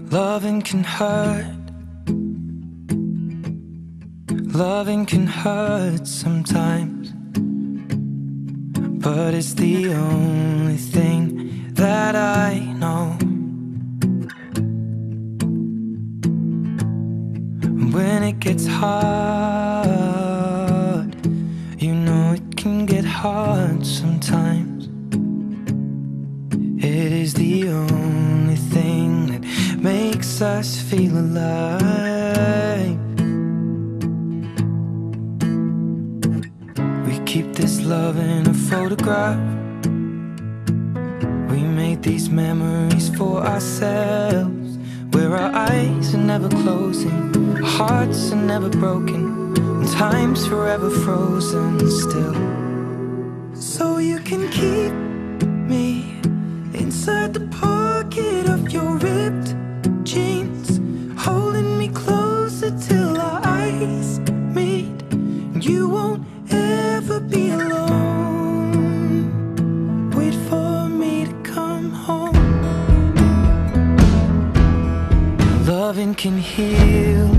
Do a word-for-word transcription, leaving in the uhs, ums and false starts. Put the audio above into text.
Loving can hurt. Loving can hurt sometimes, but it's the only thing that I know. When it gets hard, you know it can get hard sometimes. It is the only thing that makes us feel alive. We keep this love in a photograph. We made these memories for ourselves, where our eyes are never closing, our hearts are never broken, and time's forever frozen still. So you can keep me inside the pocket of your ripped jeans, holding me closer till our eyes meet, and you won't ever be alone. Wait for me to come home. Loving can heal.